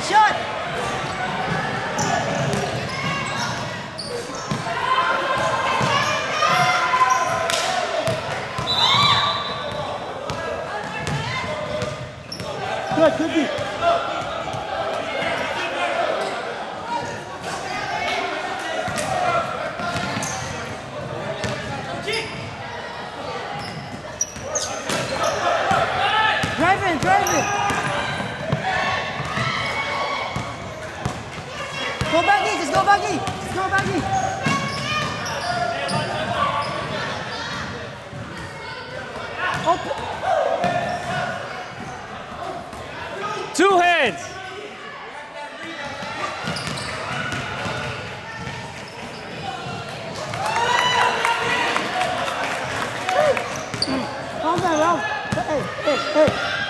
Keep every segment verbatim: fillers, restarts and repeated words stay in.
shot! Good, good beat. Drive in, drive in. Go back in, just go back in. Just go back in. Open. Two hands. Calm down, Ralph. Hey, hey, hey.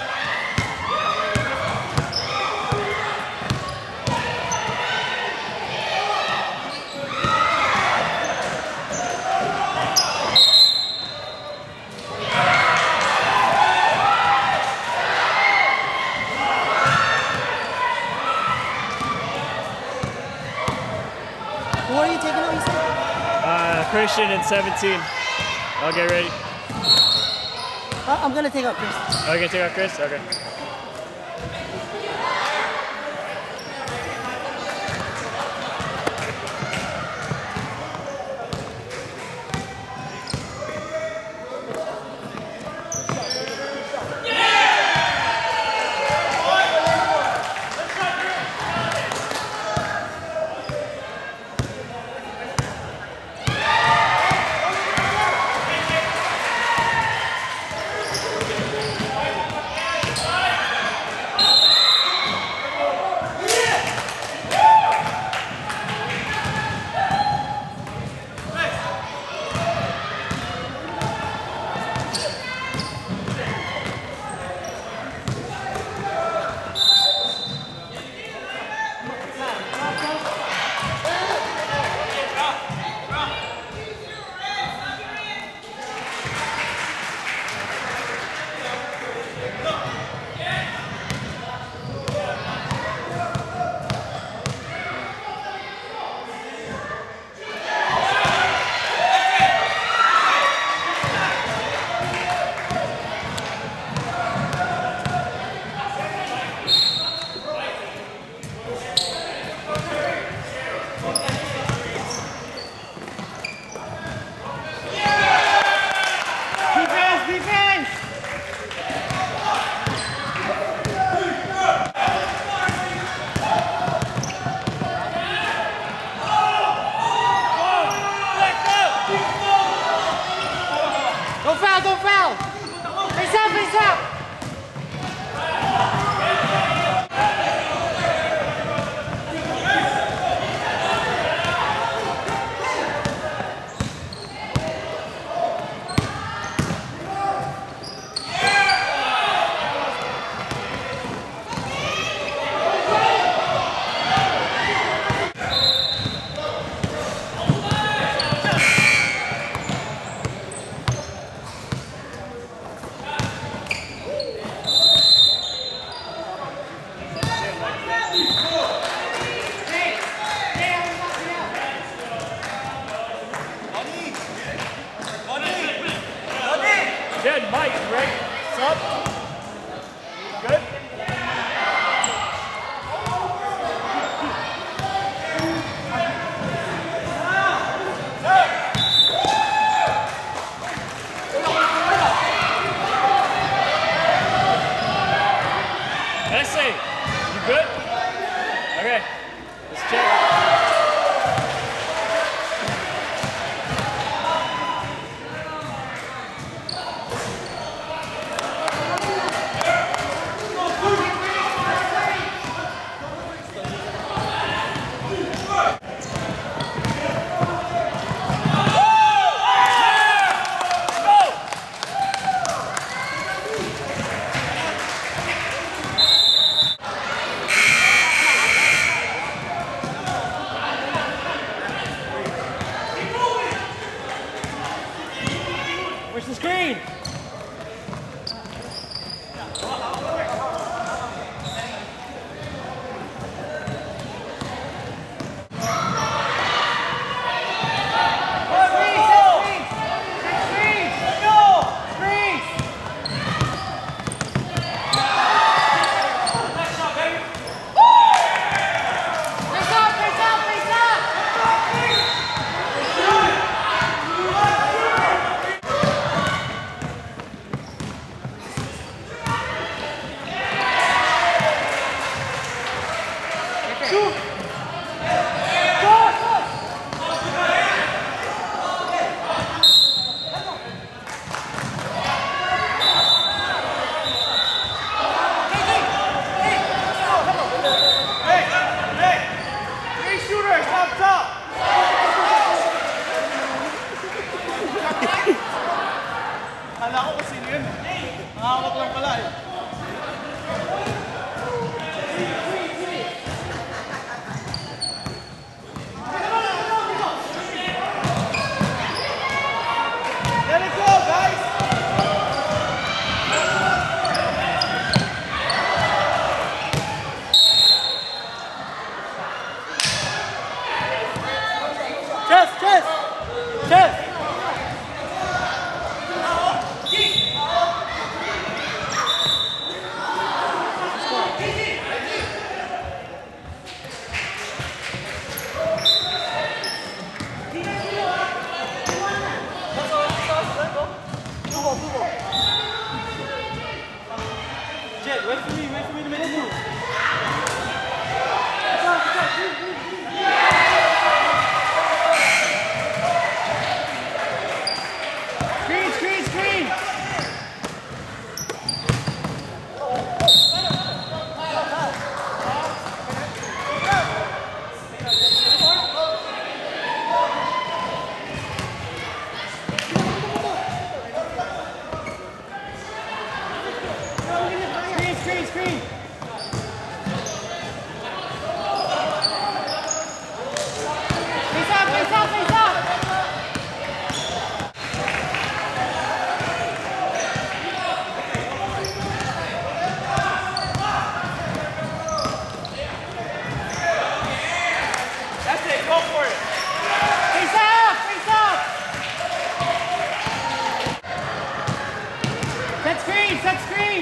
What are you taking out, you said? Uh, Christian in seventeen. I'll get ready. Uh, I'm gonna take out Chris. Oh, you gonna take out Chris? Okay. Don't foul, don't foul! Face out, face out! Good, Mike, Greg. Sup? Good? Essay, you good? Okay, let's check. yun. Nakahawak lang pala eh. Let it go, guys! Chest, chest! Chest! Jet, wait for me, wait for me to make a move. Screen, screen, screen! Screen, screen! Face up, face up, face up! That's it, go for it! Face up, face up! Set screen, set screen!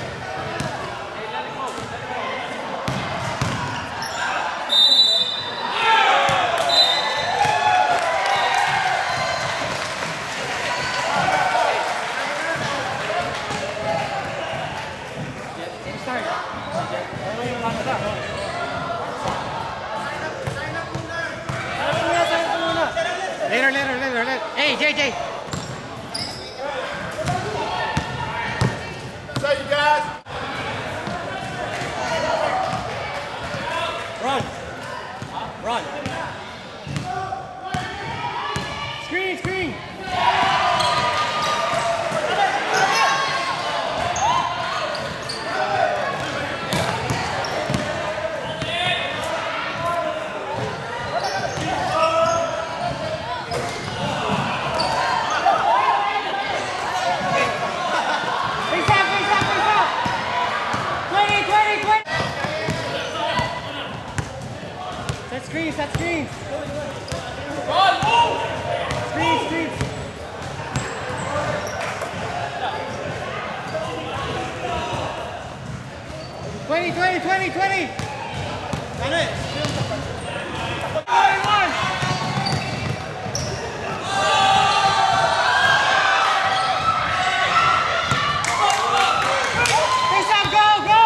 Later, later, later, later. Hey, J J. So you guys. Run. Run. Screen, screen. Set screens, set screens. Run, move! Screens, screens. twenty, twenty, twenty, twenty. Ano eh? twenty-one. Face up, go, go!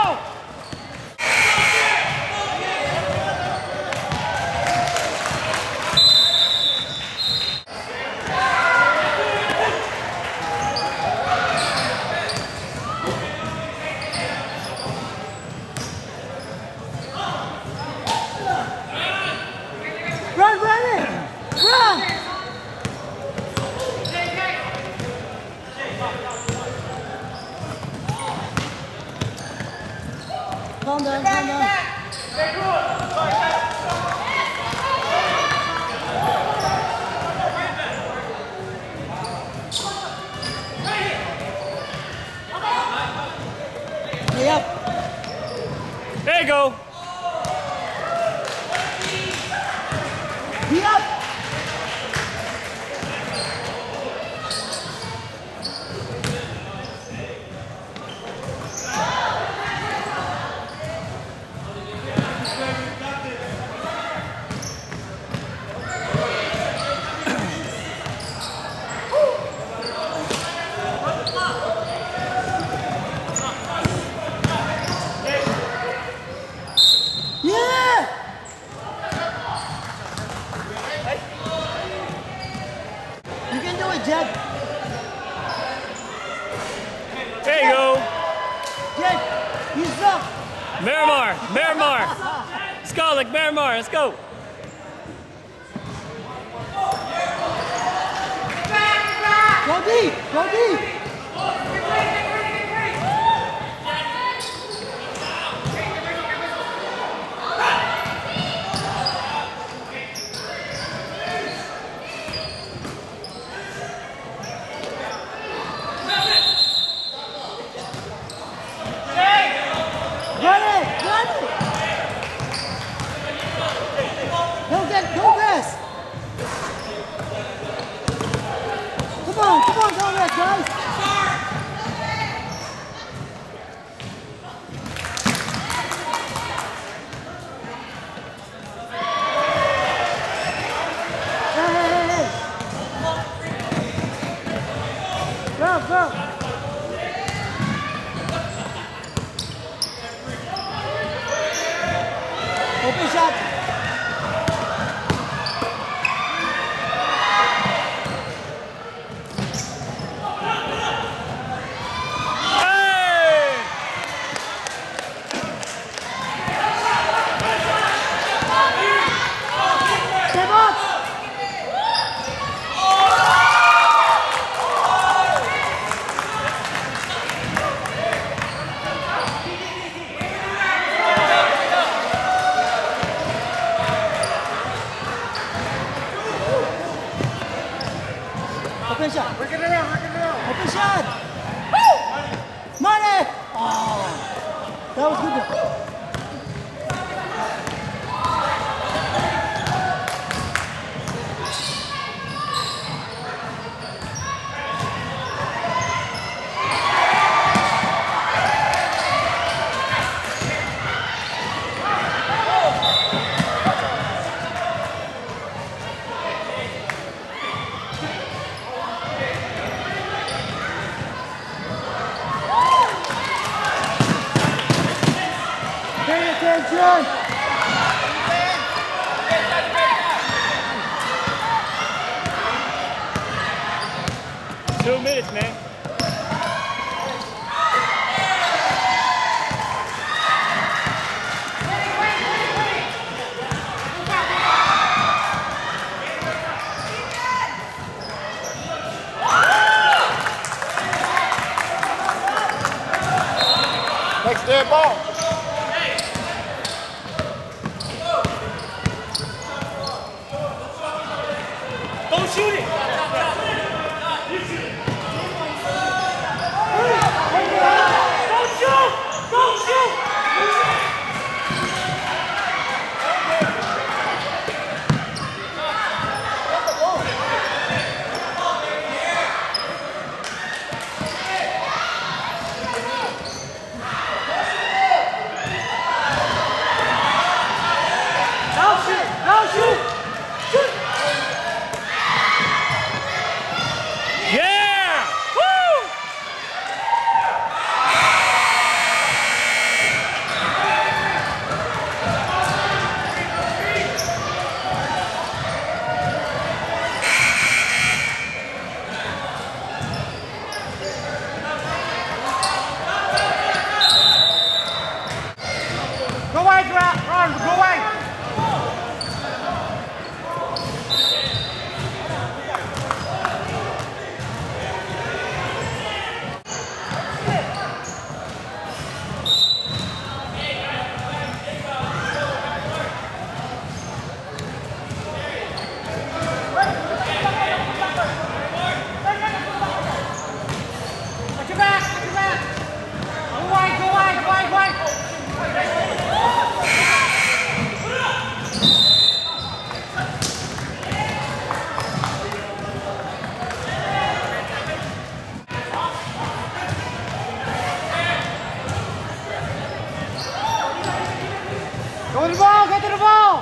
Run, run it! Run! Calm down, calm down. Hey up! There you go. Be up! Yeah! You can do it, Jed. There you go. Jed, he's up. Miramar, Miramar. Let's go, like Miramar, let's go. Go deep, go deep. Open shot. Open shot. Work it around, work it around. Open shot. Woo! Money! Oh, that was good. Pay attention! Two minutes, man. Next dead ball. Don't shoot it! Don't shoot! Don't shoot! Don't shoot! Don't shoot! Shoot! Yeah! Woo! Go wide, Ron! Ron, go wide! Watch your back! Watch your back! Go wide, go wide, wide, wide! Go to the ball, go to the ball!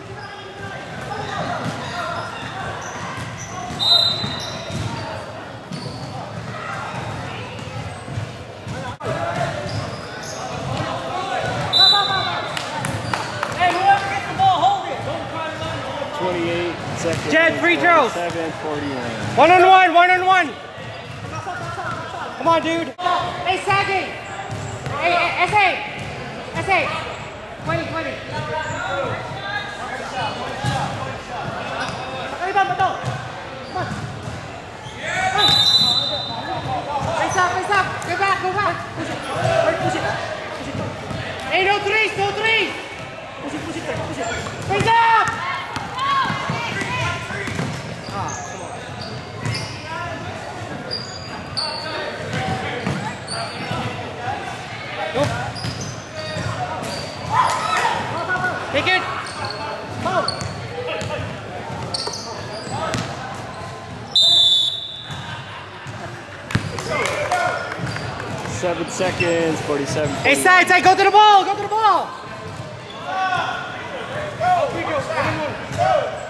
Hey, whoever gets the ball, hold it! Don't try to run it. twenty-eight seconds. Jed, free throws. seven forty-one. One on one, one on one! Come on, dude! Hey, Saggy! Hey, S A! S A! twenty, twenty. Rebound, rebound. Come on. Come on. Face up, face up. Go back, go back. Push it. Right, push it. Push it. Hey, no threes, no threes. Push it, push it, push it. Face up! Ah, come on. Go. Take it. Go. Seven seconds, forty-seven. Hey, side, side, go to the ball, go to the ball. Go.